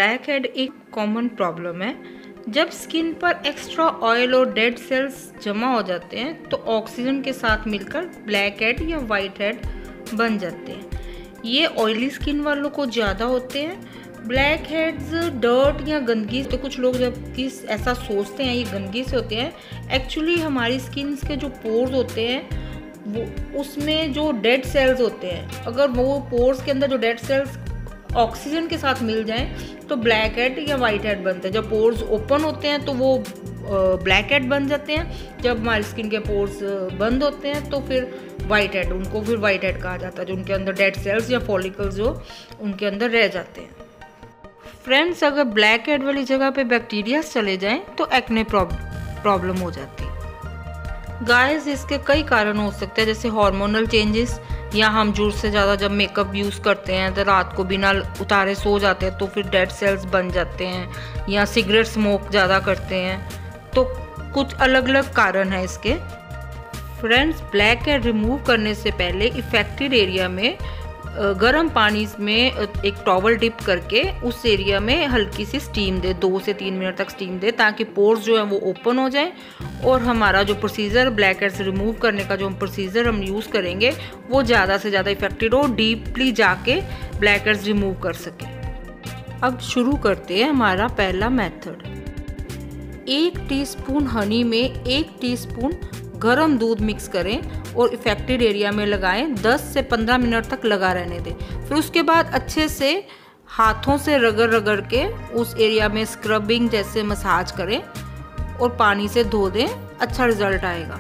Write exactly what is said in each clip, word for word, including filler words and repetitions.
Black head common कॉमन प्रॉब्लम है। जब स्किन पर एक्स्ट्रा ऑयल और डेड सेल्स जमा हो जाते हैं तो ऑक्सीजन के साथ मिलकर ब्लैक हेड या वाइट हेड बन जाते हैं। ये ऑयली स्किन वालों को ज़्यादा होते हैं। ब्लैक हेड्स डर्ट या गंदगी, तो कुछ लोग जबकि ऐसा सोचते हैं ये गंदगी से होते हैं, एक्चुअली हमारी स्किन के जो पोर्स होते हैं वो उसमें जो डेड सेल्स होते हैं, अगर वो पोर्स के अंदर जो डेड सेल्स ऑक्सीजन के साथ मिल जाएं तो ब्लैक हेड या वाइट हेड बनते हैं। जब पोर्स ओपन होते हैं तो वो ब्लैक हेड बन जाते हैं, जब हमारी स्किन के पोर्स बंद होते हैं तो फिर वाइट हेड, उनको फिर वाइट हेड कहा जाता है, जो उनके अंदर डेड सेल्स या फॉलिकल्स जो उनके अंदर रह जाते हैं। फ्रेंड्स, अगर ब्लैक हेड वाली जगह पे बैक्टीरिया चले जाएं तो एक्ने प्रॉब्लम हो जाती है। गाइस, इसके कई कारण हो सकते हैं, जैसे हार्मोनल चेंजेस, या हम जरूरत से ज़्यादा जब मेकअप यूज़ करते हैं तो रात को बिना उतारे सो जाते हैं तो फिर डेड सेल्स बन जाते हैं, या सिगरेट स्मोक ज़्यादा करते हैं, तो कुछ अलग अलग कारण हैं इसके। फ्रेंड्स, ब्लैक हेड रिमूव करने से पहले इफेक्टेड एरिया में गर्म पानी में एक टॉवल डिप करके उस एरिया में हल्की सी स्टीम दे, दो से तीन मिनट तक स्टीम दे, ताकि पोर्स जो है वो ओपन हो जाए और हमारा जो प्रोसीजर ब्लैक हेड्स रिमूव करने का जो हम प्रोसीजर हम यूज़ करेंगे वो ज़्यादा से ज़्यादा इफेक्टिव हो, डीपली जाके ब्लैक हेड्स रिमूव कर सके। अब शुरू करते हैं हमारा पहला मेथड। एक टीस्पून हनी में एक टीस्पून गरम दूध मिक्स करें और इफेक्टेड एरिया में लगाएं। दस से पंद्रह मिनट तक लगा रहने दें। फिर उसके बाद अच्छे से हाथों से रगड़ रगड़ के उस एरिया में स्क्रबिंग जैसे मसाज करें और पानी से धो दें, अच्छा रिजल्ट आएगा।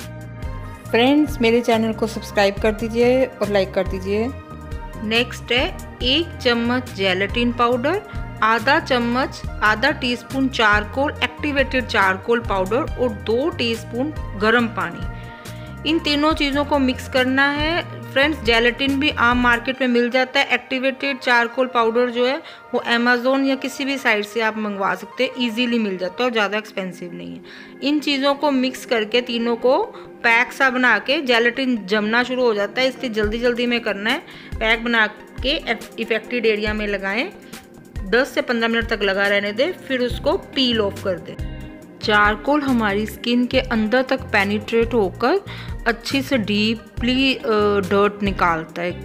फ्रेंड्स, मेरे चैनल को सब्सक्राइब कर दीजिए और लाइक कर दीजिए। नेक्स्ट है एक चम्मच जेलेटिन पाउडर, आधा चम्मच आधा teaspoon charcoal activated charcoal powder और दो टीस्पून गरम पानी। इन तीनों चीज़ों को मिक्स करना है। फ्रेंड्स, जेलेटिन भी आम मार्केट में मिल जाता है। एक्टिवेटेड चारकोल पाउडर जो है वो अमेज़ोन या किसी भी साइट से आप मंगवा सकते हैं, इजीली मिल जाता है और ज़्यादा एक्सपेंसिव नहीं है। इन चीज़ों को मिक्स करके तीनों को पैक सा बना के, जेलेटिन जमना शुरू हो जाता है इसलिए जल्दी जल्दी में करना है। पैक बना के इफेक्टेड एरिया में लगाएं, दस से पंद्रह मिनट तक लगा रहने दें, फिर उसको पील ऑफ कर दें। चारकोल हमारी स्किन के अंदर तक पेनिट्रेट होकर अच्छी से डीपली डर्ट निकालता है।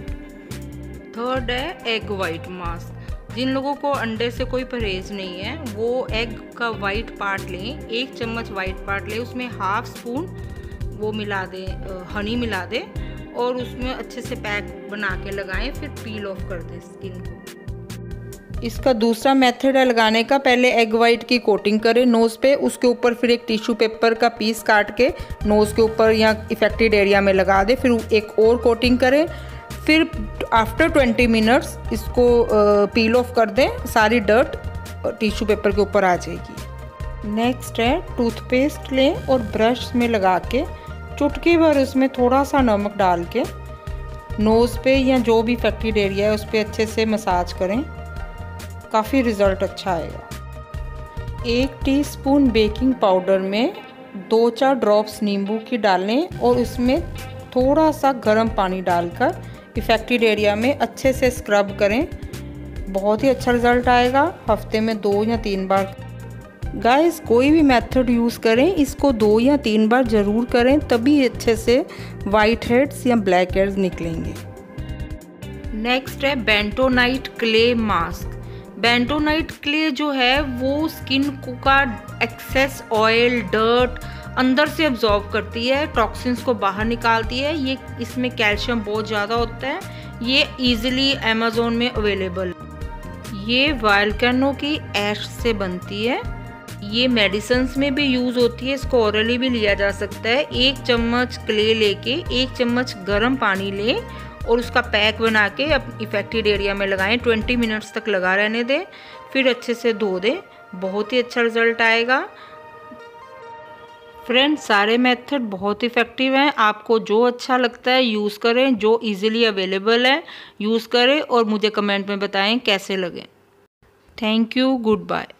थर्ड है एग वाइट मास्क। जिन लोगों को अंडे से कोई परहेज नहीं है वो एग का वाइट पार्ट लें, एक चम्मच वाइट पार्ट लें, उसमें हाफ स्पून वो मिला दें, हनी मिला दें और उसमें अच्छे से पैक बना के लगाएं, फिर पील ऑफ कर दें स्किन को। इसका दूसरा मेथड है लगाने का। पहले एग वाइट की कोटिंग करें नोज़ पे, उसके ऊपर फिर एक टिश्यू पेपर का पीस काट के नोज़ के ऊपर या इफेक्टेड एरिया में लगा दें, फिर एक और कोटिंग करें, फिर आफ्टर ट्वेंटी मिनट्स इसको पील ऑफ कर दें। सारी डर्ट टिश्यू पेपर के ऊपर आ जाएगी। नेक्स्ट है टूथपेस्ट लें और ब्रश में लगा के चुटकी भर उसमें थोड़ा सा नमक डाल के नोज़ पे या जो भी इफेक्टेड एरिया है उस पर अच्छे से मसाज करें, काफ़ी रिज़ल्ट अच्छा आएगा। एक टीस्पून बेकिंग पाउडर में दो चार ड्रॉप्स नींबू की डालें और उसमें थोड़ा सा गर्म पानी डालकर इफेक्टेड एरिया में अच्छे से स्क्रब करें, बहुत ही अच्छा रिज़ल्ट आएगा। हफ्ते में दो या तीन बार। गाइस, कोई भी मेथड यूज़ करें इसको दो या तीन बार ज़रूर करें, तभी अच्छे से वाइट हेड्स या ब्लैक हेड्स निकलेंगे। नेक्स्ट है bentonite clay mask. Bentonite clay जो है वो स्किन का एक्सेस ऑयल डर्ट अंदर से अब्जॉर्ब करती है, टॉक्सिन्स को बाहर निकालती है। ये इसमें कैल्शियम बहुत ज़्यादा होता है। ये इजीली अमेज़ोन में अवेलेबल। ये वोल्केनो की ऐश से बनती है। ये मेडिसिन्स में भी यूज़ होती है, इसको ओरली भी लिया जा सकता है। एक चम्मच क्ले लेके एक चम्मच गर्म पानी लें और उसका पैक बना के अब इफेक्टेड एरिया में लगाएं, ट्वेंटी मिनट्स तक लगा रहने दें, फिर अच्छे से धो दें, बहुत ही अच्छा रिजल्ट आएगा। फ्रेंड्स, सारे मेथड बहुत इफ़ेक्टिव हैं। आपको जो अच्छा लगता है यूज़ करें, जो इजीली अवेलेबल है यूज़ करें और मुझे कमेंट में बताएं कैसे लगे। Thank you, good bye.